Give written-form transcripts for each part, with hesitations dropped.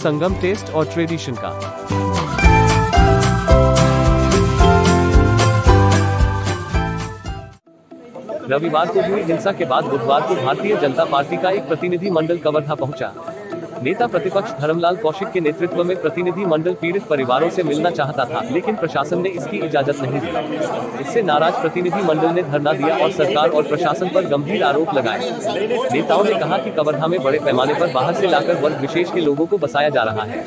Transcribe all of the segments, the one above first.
संगम test और tradition का। रविवार को हुई हिंसा के बाद बुधवार को भारतीय जनता पार्टी का एक प्रतिनिधि मंडल कवर्धा पहुंचा। नेता प्रतिपक्ष धर्मलाल कौशिक के नेतृत्व में प्रतिनिधि मंडल पीड़ित परिवारों से मिलना चाहता था, लेकिन प्रशासन ने इसकी इजाजत नहीं दी। इससे नाराज प्रतिनिधि मंडल ने धरना दिया और सरकार और प्रशासन पर गंभीर आरोप लगाए। नेताओं ने कहा कि कवर्धा में बड़े पैमाने पर बाहर से लाकर वर्ग विशेष के लोगों को बसाया जा रहा है।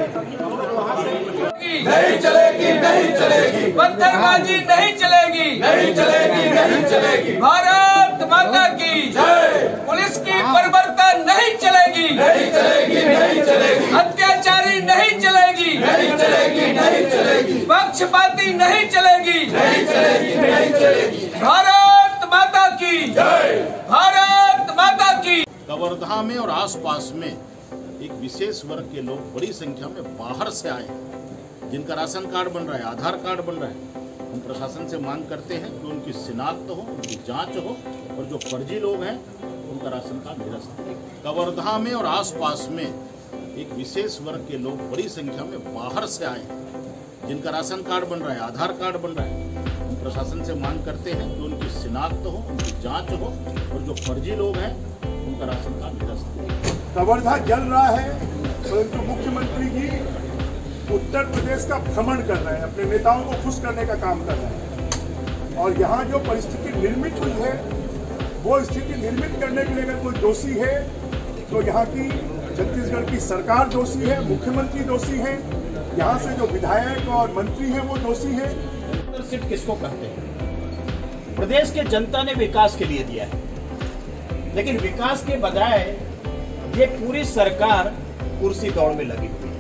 नहीं चलेगी, नहीं चलेगी, पत्थरबाजी नहीं चलेगी, नहीं चलेगी, नहीं चलेगी। भारत माता की जय। पुलिस की बर्बरता नहीं चलेगी, नहीं चलेगी, नहीं चलेगी। अत्याचारी नहीं चलेगी, नहीं चलेगी, नहीं चलेगी। पक्षपाती नहीं चलेगी, नहीं चलेगी, नहीं चलेगी। भारत माता की जय, भारत माता की। कवर्धा में और आसपास में एक विशेष वर्ग के लोग बड़ी संख्या में बाहर से आए हैं, जिनका राशन कार्ड बन रहा है, आधार कार्ड बन रहा है। हम प्रशासन से मांग करते हैं कि उनकी शिनाख्त हो, उनकी जांच हो और जो फर्जी लोग हैं उनका राशन कार्ड निरस्त हो। कवर्धा में और आसपास में एक विशेष वर्ग के लोग बड़ी संख्या में बाहर से आए हैं, जिनका राशन कार्ड बन रहा है, आधार कार्ड बन रहा है। हम प्रशासन से मांग करते हैं कि उनकी शिनाख्त हो, उनकी जाँच हो और जो फर्जी लोग हैं उनका राशन कार्ड निरस्त हो। कवर्धा जल रहा है, परंतु मुख्यमंत्री जी उत्तर प्रदेश का भ्रमण कर रहे हैं, अपने नेताओं को खुश करने का काम कर रहे हैं। और यहाँ जो परिस्थिति निर्मित हुई है, वो स्थिति निर्मित करने के लिए अगर कोई दोषी है तो यहाँ की छत्तीसगढ़ की सरकार दोषी है, मुख्यमंत्री दोषी है, यहाँ से जो विधायक और मंत्री हैं वो दोषी है। सीट किसको कहते हैं? प्रदेश के जनता ने विकास के लिए दिया है, लेकिन विकास के बजाय ये पूरी सरकार कुर्सी दौड़ में लगी हुई है।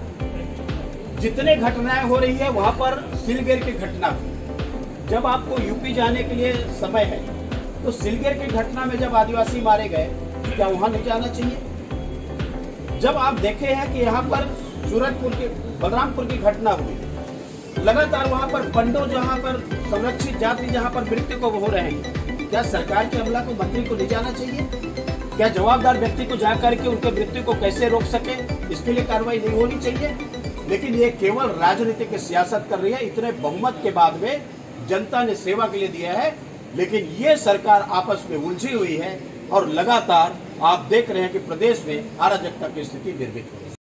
जितने घटनाएं हो रही है वहां पर सिलगेर की घटना हुई। जब आपको यूपी जाने के लिए समय है तो सिलगेर की घटना में जब आदिवासी मारे गए, क्या वहां नहीं जाना चाहिए? जब आप देखे हैं कि यहाँ पर सूरजपुर के बलरामपुर की घटना हुई, लगातार वहां पर पंडो जहां पर संरक्षित जाति जहां पर मृत्यु को हो रहे हैं, क्या सरकार के अमला को, मंत्री को नहीं जाना चाहिए? क्या जवाबदार व्यक्ति को जाकर के उनके मृत्यु को कैसे रोक सके, इसके लिए कार्रवाई नहीं होनी चाहिए? लेकिन ये केवल राजनीतिक सियासत कर रही है। इतने बहुमत के बाद में जनता ने सेवा के लिए दिया है, लेकिन ये सरकार आपस में उलझी हुई है और लगातार आप देख रहे हैं कि प्रदेश में अराजकता की स्थिति निर्मित हो रही है।